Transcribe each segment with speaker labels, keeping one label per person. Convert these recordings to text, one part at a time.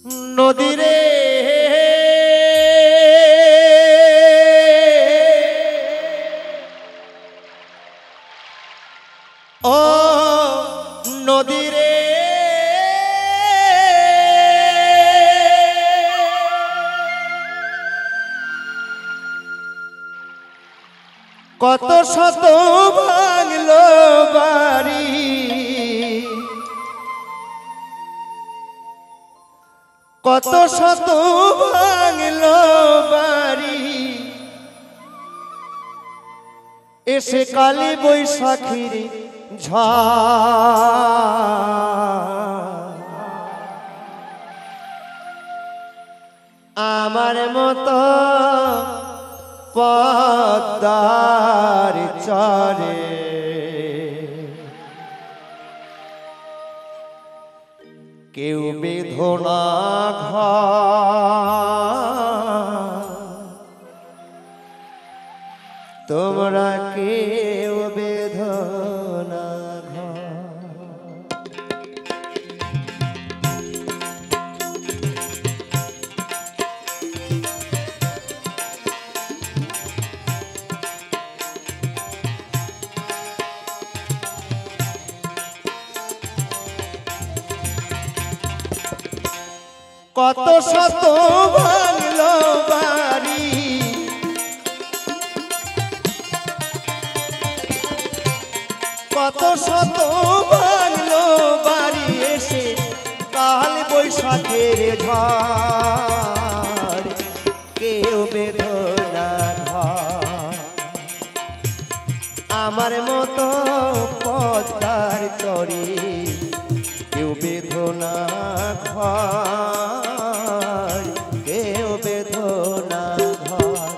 Speaker 1: নদীরে ও নদীরে কত শত ভাঙলো বাড়ি কত শত ভাঙলো বাড়ি এসে কালী বৈশাখীর ঝড় আমার মতো পদ্মার চরে কেউ বেধনা ঘর তোমরা কেউ বেধনা কত শত ভাঙলো বাড়ি কত শত ভাঙলো বাড়ি এসে কাল বৈশাখের ঝড় কেউ বেদনা ঘর আমার মতো পদ্মার চরে কেউ বেদনা ঘর কেউ বেদনা ঘর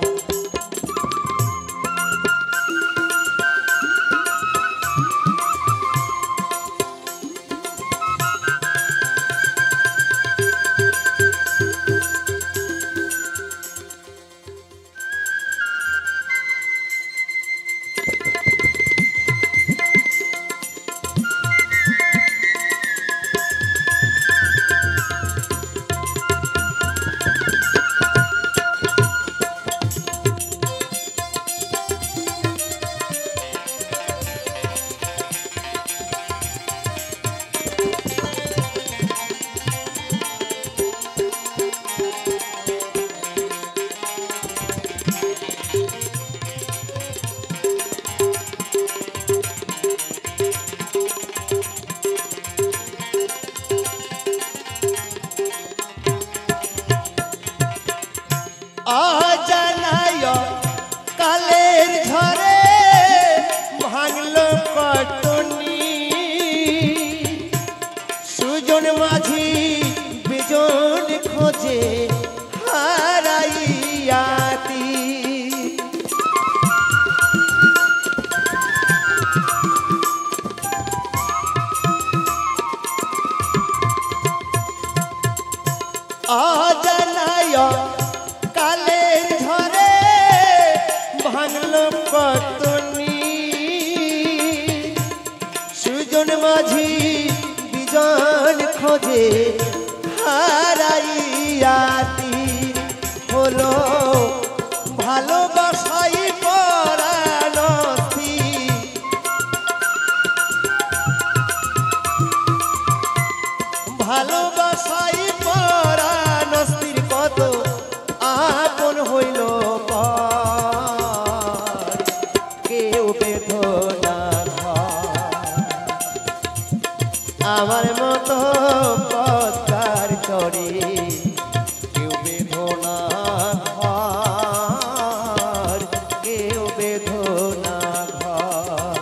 Speaker 1: অজানায় কালের ঝড়ে ভাঙলো কটনি সুজন মাঝি বিজন খোঁজে হারাইয়াতি অজানায় কালের ঝড়ে ভাঙলো কটনি সুজন মাঝি বিজন খোঁজে হারাইয়াতি হলো ভালোবাসাই পরানতি ভালোবাসাই পরানস্তির কত আপন হইল কেউ বেদনা আমার মতো পদ্মার চরে কেউ বেদনা ঘর কেউ বেদনা ঘর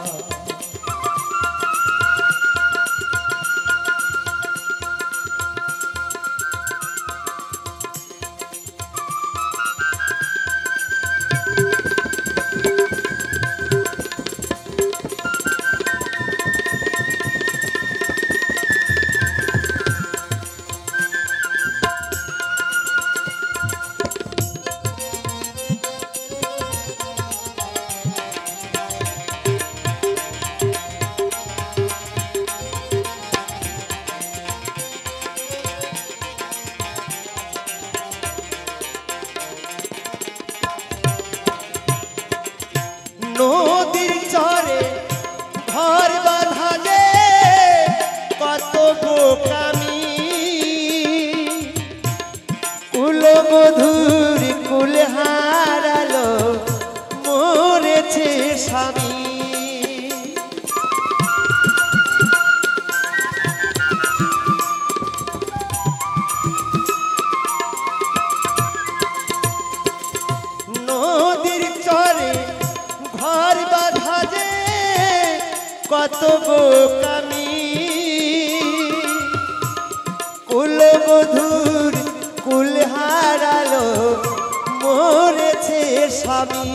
Speaker 1: কুলবধূর কুল হারালো মরেছে স্বামী নদীর চরে ঘর বাঁধা যে কত বোকামি কুলবধূর কুল হারালো মরেছে স্বামী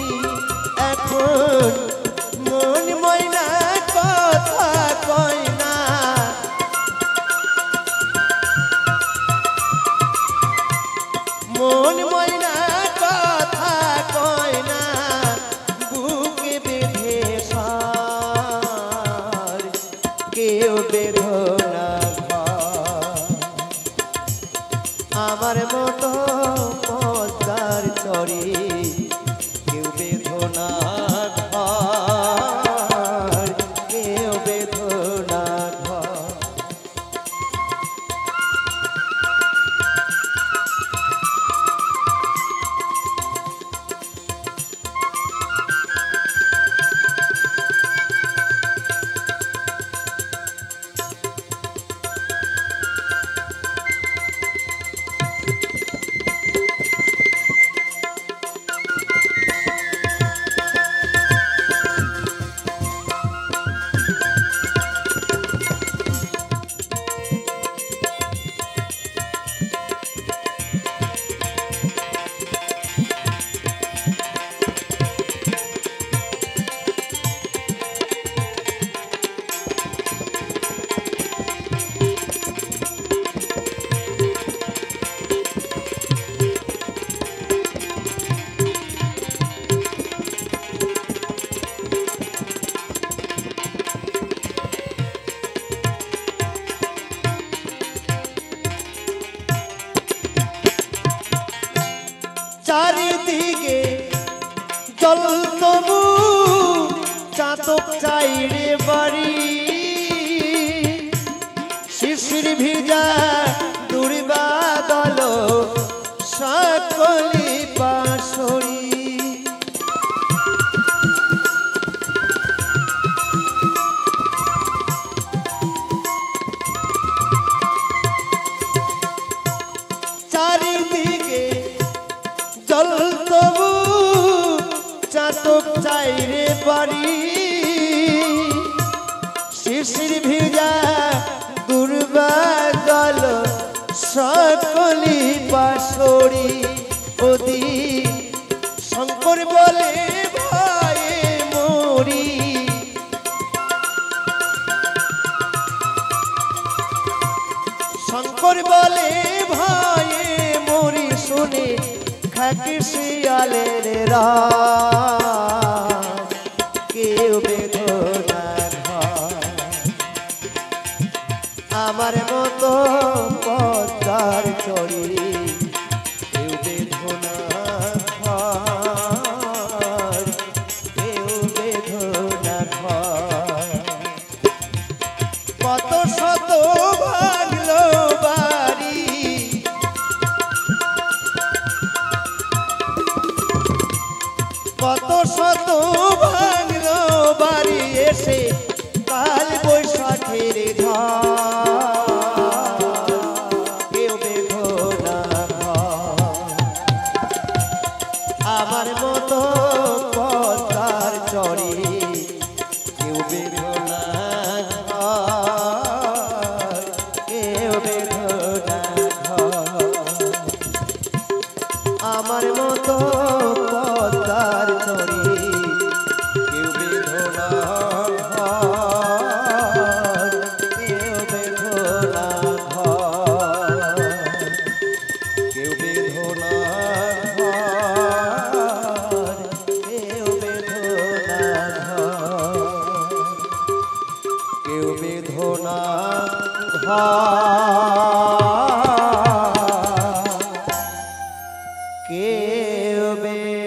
Speaker 1: এখন মন ময়না কথা কয় না মন ময়না কথা কয় না বুকে বেঁধে সার কেউ বেঁধো না আমার মতো পদ্মার চরে কেউ বেঁধো না ঘর কেউ বেঁধো না ঘর চারিদিকে জল তবু চাতক চাইরে বাড়ি শিশির ভিজা দুর্বাদল সকলি পাশরি চারিদিকে জল তবু চাতক চাইরে বাড়ি শিশির ভিজা দুর্বাদল সকলি পাশরি ওদি শঙ্কর বলে ভয়ে মরি শঙ্কর বলে ভয়ে মরি শুনে খাকি শিয়ালের রাত কেউ বেঁধো না ঘর আমার মতো পদ্মার চরি কেউ বেঁধো না ঘর কেউ বেঁধো না ঘর কত শত ভাগলো বাড়ি কত শত ভাঙলো বাড়ি এসে কাল বৈশাখের ঝড় কেউ বেঁধো না ঘর আমার মতো পদ্মার চরে কেউ বেঁধো না ঘর কেউ বেঁধো না ঘর আমার মতো পদ্মার চরে কেউ বেঁধো না ঘর কেউ বেঁধো না ঘর কেউ বেঁধো না ঘর কেউ বেঁধো না ঘর কেউ বেঁধো না ঘর কেউ